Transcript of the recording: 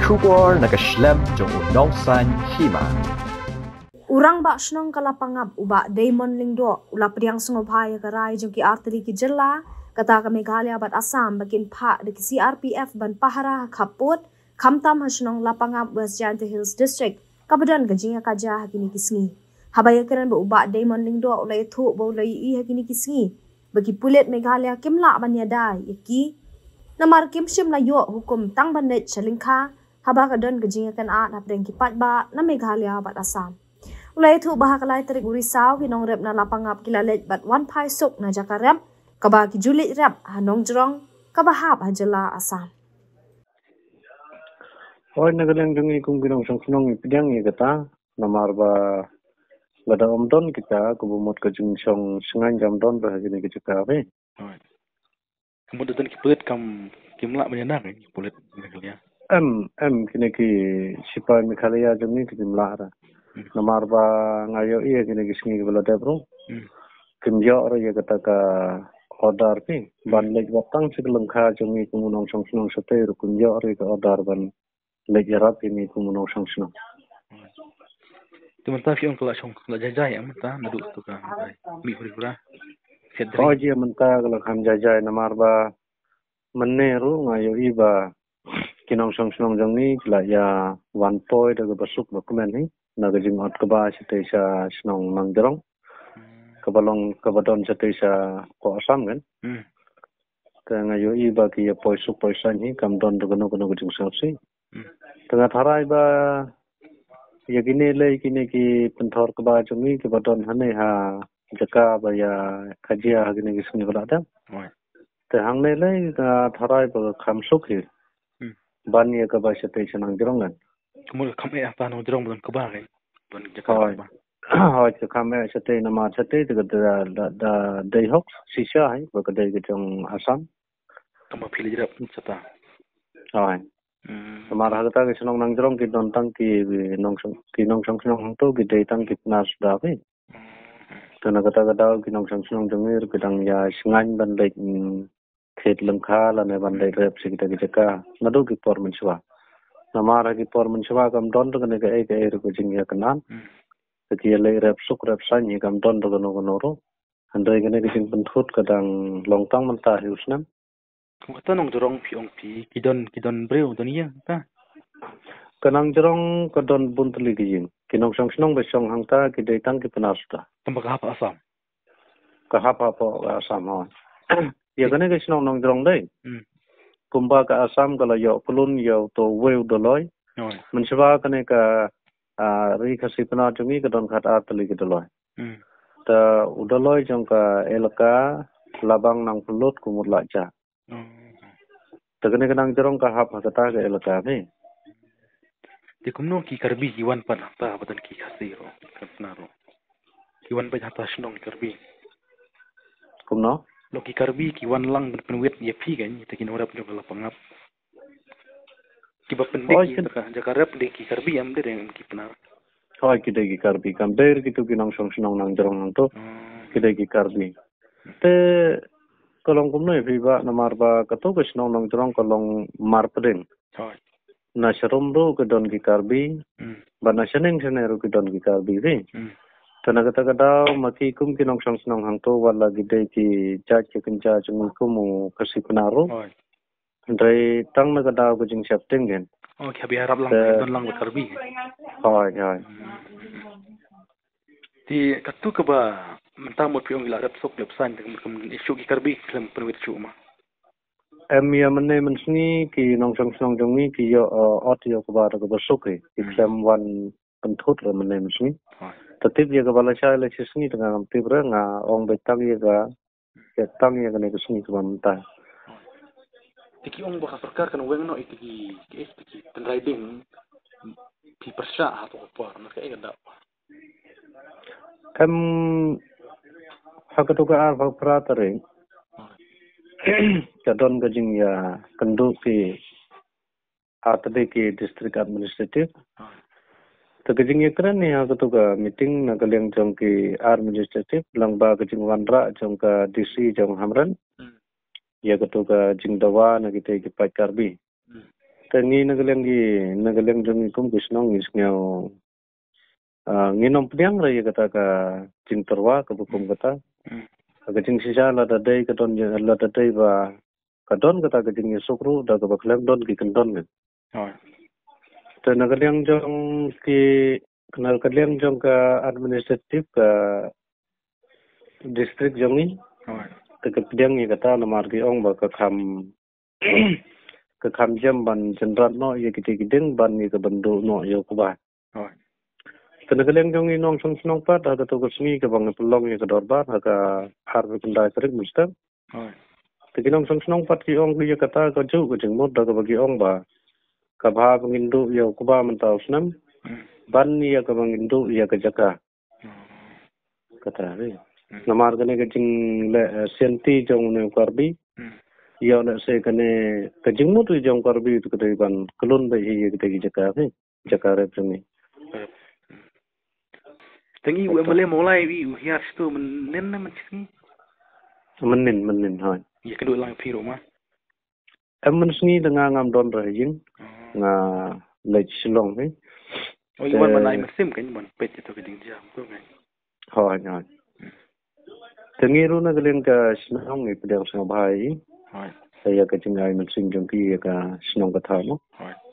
Kubor nakaslem jong unongsan hima. Urang bak senong kalapangap ubak Damon Lingdo ula priang sungobhaya karai jong ki arteri ki jela kata ka Meghalaya bat Assam bakin pak de CRPF ban pahara kaput kamtam hasenong lapangap West Jayanta Hills District kabadan gajinga kaja hakini kisngi habaya keren ba ubak Damon Lingdo ula itu ba ula i hakini kisngi bagi pulit Meghalaya kimla banyadai yaki namar kimshim la yo hukum tang bandet chalingkha haba kadan gajinga kan at hapreng kipat ba na Meghalaya bat Assam. Ulai itu bahakalai terik urisau hinong rep na lapangap kilalet bat wan pai sok na jakarep kaba ki julit rep hanong jerong kabahap hajela Assam. Hoy nagaleng jungi kung ginong song ipidang kata namar ba lada omdon kita kubumot ka jung song sengan jamdon ba hagini ka jakawe. Hoy. Kemudian kipulit kimla menyenang kipulit Meghalaya. Kini ki sipai Meghalaya jungi kimla ra. Namar ba ngayo iya kini gisngi bala debro kimjo ro ya kata ka order pi ban lek watang siglengkha jungi kumunong song sate ro kimjo ro ka order ban lek yarat ini kumunong song. Teman-teman fiong kala song la jajai amta nadu tu ka mi pura sedri. Oh ji amta kala kham jajai namar ba menne ro ngayo iba kinong song jungi la ya one point da basuk dokumen ni nagajing ot kaba sate sa snong mangderong kabadon sate sa ko Assam kan ka ngayo iba ki poisan hi kamdon dogono gajing sapsi tengah tharai ba ya gine le kini ki penthor kaba jungi kabadon hane ha jaka ba ya khajia gine ki suni bala ta te hangne le ka tharai ba khamsuk hi ban ya kaba sate sa nangderong kan Kemudian kami apa nong jerong bukan kebagai bukan Jakarta. Hoy kami sate nama sate da day hox sisa hai ba kadai ke jong Assam. Kamu pilih jerap sata. Hoy. Samara hagata ke senong nang jerong ki don tang ki nong song to ki day tang ki nas da ke. Tana kata ki nong song jengir kedang ya sengan ban lek khet lengkha la ne ban lek rep sikita ki jaka nadu ki por mensuwa. Namara ki por mensuwa kam don to ne ka e ko jingya kanan. Ketia le rep suk rep sanyi kam don to no ro. Andai kene ki jing penthut kadang longtang mentah usnam. Kamu kata nong jerong piong pi kidon breu dunia ta. Kanang jerong kadon buntli ki jing. Kinong song besong hangta ki detang ki penasta. Tambah apa Assam? Kahapa po Assam ho. Ya kene ki senong nong jerong dei. Kumba ka Assam kala yo kulun yo to weu doloi mencoba kene ka ri khasi pena jungi ka don khat atli ki doloi ta udoloi jong ka elaka labang nang pulut kumut laja ta kene kanang jerong ka hap kata ka elaka ni di kumno ki karbi kiwan pan ta badan ki khasi ro kapnaro kiwan pa hata snong karbi kumno Loki karbi kiwan lang penwit ya pi kan takin urap jo kala pangap kiba pendik ka jakarap de ki karbi am de ki penar hoy kide ki karbi kam ber gitu kinong song nang jerong nang to kide ki karbi te kolong kumno e ba namar ba kato ke snong nang jerong kolong mar pedeng hoy na sharom ro ke don ki karbi ba na sheneng shenero ke don ki karbi re Tenaga kadau mati kum kinong song hang to wala gide ki cha kenca chung kumu kasi penaro. Ndai tang na kadau ko jing septing gen. Oh khabi harap lang don lang karbi. Hoy. Ti katu ka ba mentang mo piong ila rap sok lepsan kum isu ki karbi klem penwit chu ma. Ya menne mensni ki nong song jongi ki yo audio ko ba ko besok ki klem wan penthut le menne mensni. Tetip dia kepala saya le sisngi dengan tibra nga ong betang ya tang ya kene kusngi kumanta. Tiki ong baka perkar kan weng no itiki riding di persya atau apa na kay ganda. Hakatuka ar pratare. Kadon gajing ya kendu ki atade ki district administrative. Tagajing yakran ni aku tu ka meeting na kaliang jong ki administrative lang ba kajing wanra jong ka DC jong hamran ya tu ka jing dawa na kita ki pat karbi Tengi nagaleng jong ikum kisnong isngaw nginom pediang raya kata ka jing terwa ke bukum kata ka jing sisa la dadai ka don la dadai ba ka don kata ka jing sukru da ka baklem don ki kendon kan. Te nagaleng jong ki kenal kaleng jong ka administratif ka distrik jong ni. Te ka pediang ni kata namar ki ong ba ka kham ke kham jam ban jenrat no ye kiti kideng ban ni ke bendu no yo kuba tena keleng jong inong song snong pat ha to kusmi ke bang pelong ye ke dorbar ha ka har ke pendai serik mustam te kinong song snong pat ki ong ye kata ka ju ke jeng mod da ke bagi ong ba ka bha pengindu yo kuba mentau snam ban ni ya ke pengindu ye ke jaka kata re namar kene ke jing le senti jong ne karbi yo na se kane kajingmu tu jong karbi tu kete ban kelun ba hi kete ki jaka re premi Tengi u emale mulai wi u hiar stu men na mensingi menin hai ya kedua lang piro ma men sngi dengan ngam don ra jing nga lech silong ni oh iwan manai mesim kan iwan pet itu keding jam ko kan hai tengi ru na geleng ka snong ni pedang sang bhai hai saya ke jingai men sing jong ki ka snong ka tha no hai